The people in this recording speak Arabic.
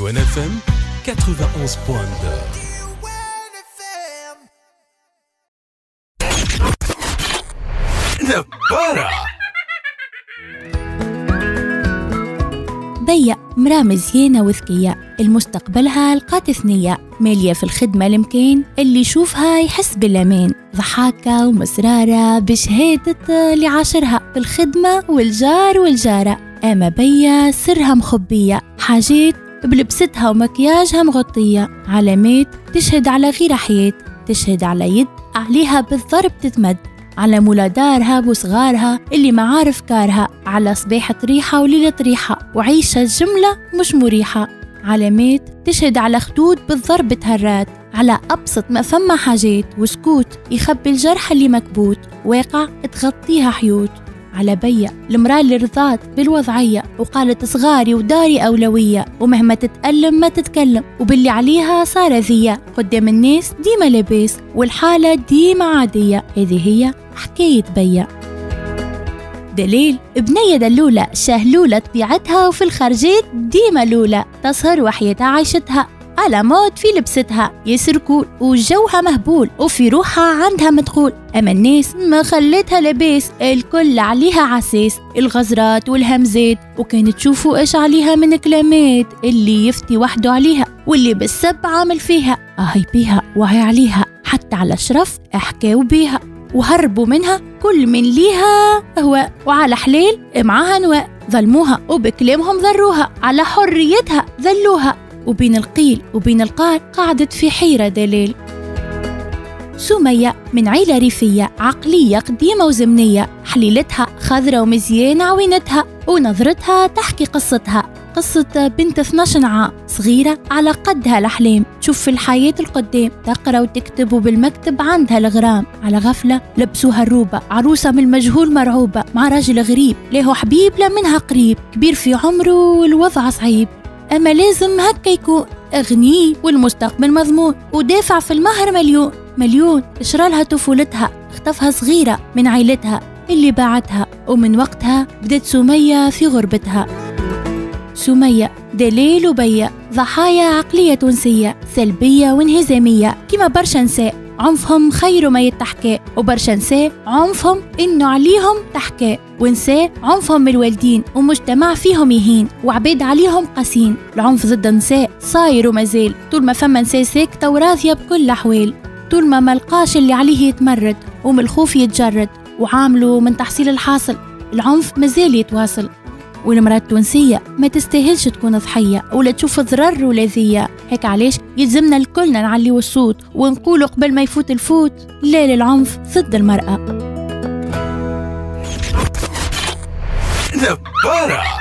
Diwan FM 91.2. نبارة بيا مرأة مزيانة وذكية، المستقبلها لقات ثنية، مالية في الخدمة المكان اللي يشوفها يحس بالأمان، ضحاكة ومسرارة بشهادة اللي عاشرها في الخدمة والجار والجارة. أما بيا سرها مخبية، حاجات بلبستها ومكياجها مغطية، علامات تشهد على غير حياة، تشهد على يد عليها بالضرب تتمد، على مولادارها وصغارها اللي معارف كارها، على صباحة ريحة وليلة ريحة وعيشة جملة مش مريحة، علامات تشهد على خدود بالضرب تهرات، على أبسط ما ثم حاجات وسكوت يخبي الجرح اللي مكبوت، واقع تغطيها حيوت. على بيا المرأة اللي رضات بالوضعية وقالت صغاري وداري أولوية، ومهما تتألم ما تتكلم، وباللي عليها صار ذية قدام الناس ديما لباس والحالة ديما عادية. هذه هي حكاية بيا. دليل بنية دلولة شهلولة طبيعتها، وفي الخارجات ديما لولة، تسهر وحياتها عيشتها على مود في لبستها، يسركول وجوها مهبول، وفي روحها عندها مدخول. أما الناس ما خلتها لباس، الكل عليها عساس، الغزرات والهمزات، وكانت تشوفوا إيش عليها من كلامات، اللي يفتي وحده عليها واللي بالسب عامل فيها، أهي بيها وهي عليها، حتى على شرف أحكاو بيها وهربوا منها كل من ليها هواء، وعلى حليل معاها نواء، ظلموها وبكلامهم ضروها، على حريتها ذلوها، وبين القيل وبين القال قعدت في حيرة. دليل سمية من عيلة ريفية عقلية قديمة وزمنية، حليلتها خضرة ومزيانة عوينتها، ونظرتها تحكي قصتها، قصة بنت 12 عام صغيرة على قدها الأحلام، تشوف في الحياة القدام، تقرأ وتكتب، وبالمكتب عندها الغرام. على غفلة لبسوها الروبة، عروسة من المجهول مرعوبة، مع راجل غريب، له حبيب لا منها قريب، كبير في عمره والوضع صعيب، أما لازم هكا يكون أغني والمستقبل مضمون، ودافع في المهر مليون. إشرالها طفولتها، اختفها صغيرة من عائلتها اللي باعتها، ومن وقتها بدت سمية في غربتها. سمية دليل وبيا ضحايا عقلية تونسية سلبية وانهزامية، كما برشا نساء عنفهم خير ما يتحكى، وبرشا نساء عنفهم إنه عليهم تحكى، ونساء عنفهم من الوالدين ومجتمع فيهم يهين، وعبيد عليهم قاسين. العنف ضد النساء صاير ومازال، طول ما فما نساء ساكتة وراضية بكل الأحوال، طول ما ملقاش اللي عليه يتمرد ومن الخوف يتجرد، وعامله من تحصيل الحاصل، العنف مازال يتواصل. والمرأة التونسية ما تستاهلش تكون ضحية ولا تشوف ضرر ولا ذية، هيك علاش يلزمنا الكلنا نعليو الصوت ونقولوا قبل ما يفوت الفوت لا للعنف ضد المرأة. نبارة.